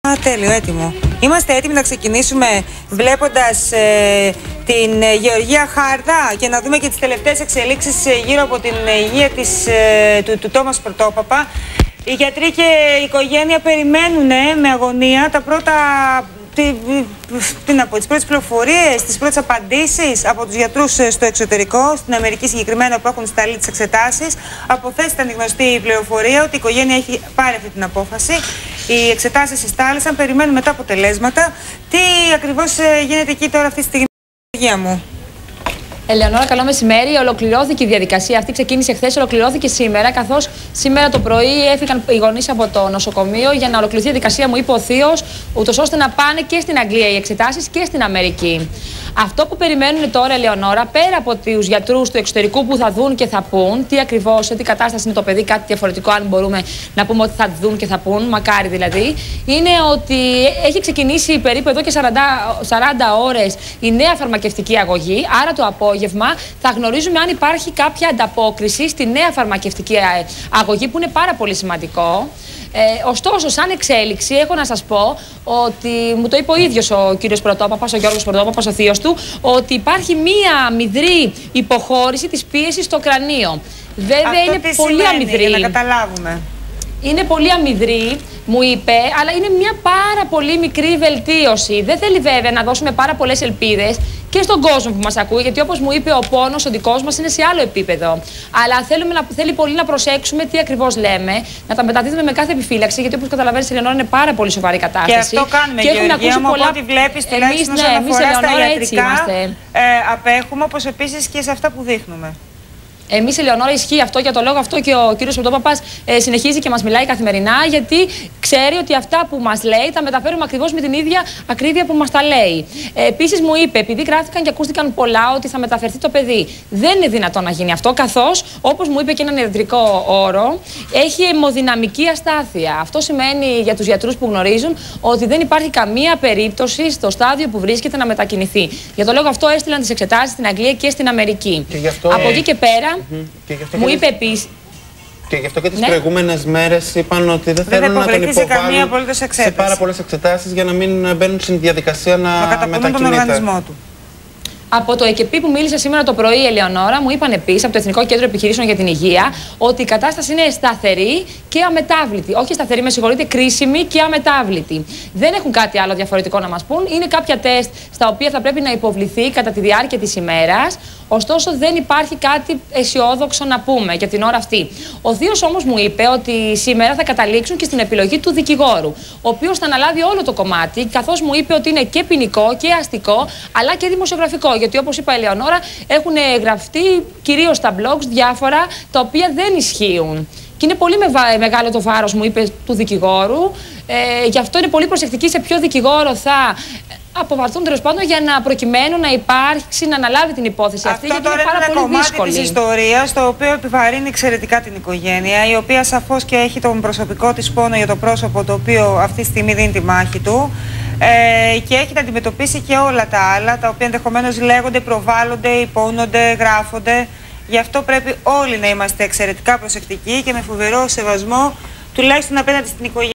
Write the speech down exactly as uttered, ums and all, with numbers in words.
Α, τέλειο, έτοιμο. Είμαστε έτοιμοι να ξεκινήσουμε βλέποντας ε, την ε, Γεωργία Χάρδα και να δούμε και τις τελευταίες εξελίξεις ε, γύρω από την υγεία της, ε, του, του Τόμας Πρωτόπαπα. Οι γιατροί και η οικογένεια περιμένουν ε, με αγωνία τα πρώτα, τι, τι να πω, τις πρώτες πληροφορίες, τις πρώτες απαντήσεις από τους γιατρούς στο εξωτερικό, στην Αμερική συγκεκριμένα, που έχουν σταλεί τις εξετάσεις. Από χθες ήταν γνωστή η πληροφορία ότι η οικογένεια έχει πάρει αυτή την απόφαση. Οι εξετάσεις εστάλησαν, περιμένουμε τα αποτελέσματα. Τι ακριβώς γίνεται εκεί τώρα αυτή τη στιγμή, Γεωργία μου? Ελεονόρα, καλό μεσημέρι. Ολοκληρώθηκε η διαδικασία αυτή. Ξεκίνησε χθες, ολοκληρώθηκε σήμερα. Καθώς σήμερα το πρωί έφυγαν οι γονείς από το νοσοκομείο για να ολοκληρωθεί η διαδικασία, μου είπε ο θείος, ούτως ώστε να πάνε και στην Αγγλία οι εξετάσεις και στην Αμερική. Αυτό που περιμένουν τώρα, Ελεονόρα, πέρα από τους γιατρούς του εξωτερικού που θα δουν και θα πούν τι ακριβώς, σε τι κατάσταση είναι το παιδί, κάτι διαφορετικό, αν μπορούμε να πούμε ότι θα δουν και θα πούν, μακάρι δηλαδή, είναι ότι έχει ξεκινήσει περίπου εδώ και σαράντα ώρες η νέα φαρμακευτική αγωγή. Άρα το απόγευμα θα γνωρίζουμε αν υπάρχει κάποια ανταπόκριση στη νέα φαρμακευτική αγωγή, που είναι πάρα πολύ σημαντικό. Ε, ωστόσο, σαν εξέλιξη, έχω να σας πω ότι μου το είπε ο ίδιος ο κύριος Πρωτόπαπας, ο Γιώργος Πρωτόπαπας, ο θείος του, ότι υπάρχει μία μηδρή υποχώρηση της πίεσης στο κρανίο. Βέβαια, αυτό είναι πολύ σημαίνει, αμυδρή. Για να καταλάβουμε. Είναι πολύ αμυδρή, μου είπε, αλλά είναι μια πάρα πολύ μικρή βελτίωση. Δεν θέλει βέβαια να δώσουμε πάρα πολλές ελπίδες και στον κόσμο που μας ακούει, γιατί όπως μου είπε, ο πόνος, ο δικός μας είναι σε άλλο επίπεδο. Αλλά θέλουμε να, θέλει πολύ να προσέξουμε τι ακριβώς λέμε, να τα μεταδίδουμε με κάθε επιφύλαξη, γιατί όπως καταλαβαίνεις, Ελεονόρα, είναι πάρα πολύ σοβαρή κατάσταση. Και αυτό κάνουμε, και Γεωργία μου, πολλά... από ό,τι βλέπεις, τουλάχιστον όσον αφορά στα ιατρικά, ε, απέχουμε, όπως επίσης και σε αυτά που δείχνουμε. Εμείς, Ελεονόρα, ισχύει αυτό, για το λόγο αυτό και ο κύριος Πρωτόπαπας ε, συνεχίζει και μας μιλάει καθημερινά, γιατί ξέρει ότι αυτά που μας λέει τα μεταφέρουμε ακριβώς με την ίδια ακρίβεια που μας τα λέει. Ε, επίσης, μου είπε, επειδή γράφτηκαν και ακούστηκαν πολλά ότι θα μεταφερθεί το παιδί, δεν είναι δυνατόν να γίνει αυτό, καθώς, όπως μου είπε και έναν ιατρικό όρο, έχει αιμοδυναμική αστάθεια. Αυτό σημαίνει για τους γιατρούς που γνωρίζουν ότι δεν υπάρχει καμία περίπτωση στο στάδιο που βρίσκεται να μετακινηθεί. Για το λόγο αυτό έστειλαν τις εξετάσεις στην Αγγλία και στην Αμερική. Και αυτό... Από εκεί και πέρα. Mm-hmm. Και μου είπε επίσης. Και γι' αυτό και τις ναι. προηγούμενες μέρες είπαν ότι δεν θέλουν να τον υποβάλουν σε, σε πάρα πολλές εξετάσεις για να μην μπαίνουν στην διαδικασία να, να μετακινείται. Τον οργανισμό του. Από το ΕΚΕΠΗ που μίλησε σήμερα το πρωί, Ελεονόρα, μου είπαν επίσης από το Εθνικό Κέντρο Επιχειρήσεων για την Υγεία ότι η κατάσταση είναι σταθερή και αμετάβλητη. Όχι σταθερή, με συγχωρείτε, κρίσιμη και αμετάβλητη. Δεν έχουν κάτι άλλο διαφορετικό να μας πούν. Είναι κάποια τεστ στα οποία θα πρέπει να υποβληθεί κατά τη διάρκεια της ημέρας. Ωστόσο, δεν υπάρχει κάτι αισιόδοξο να πούμε για την ώρα αυτή. Ο θείος όμως μου είπε ότι σήμερα θα καταλήξουν και στην επιλογή του δικηγόρου, ο οποίος θα αναλάβει όλο το κομμάτι, καθώς μου είπε ότι είναι και ποινικό και αστικό, αλλά και δημοσιογραφικό. Γιατί, όπως είπα, Ελεονόρα, έχουν γραφτεί κυρίως στα blogs διάφορα τα οποία δεν ισχύουν. Και είναι πολύ μεγάλο το βάρος, μου είπε, του δικηγόρου. Ε, γι' αυτό είναι πολύ προσεκτική σε ποιο δικηγόρο θα αποβαρθούν, τέλος πάντων, για να προκειμένου να υπάρξει, να αναλάβει την υπόθεση αυτή. Αυτό γιατί είναι πάρα είναι πολύ δύσκολη. Κομμάτι της ιστορίας, το οποίο επιβαρύνει εξαιρετικά την οικογένεια, η οποία σαφώς και έχει τον προσωπικό της πόνο για το πρόσωπο το οποίο αυτή τη στιγμή δίνει τη μάχη του. Ε, και έχει να αντιμετωπίσει και όλα τα άλλα, τα οποία ενδεχομένως λέγονται, προβάλλονται, υπόνονται, γράφονται. Γι' αυτό πρέπει όλοι να είμαστε εξαιρετικά προσεκτικοί και με φοβερό σεβασμό, τουλάχιστον απέναντι στην οικογένεια.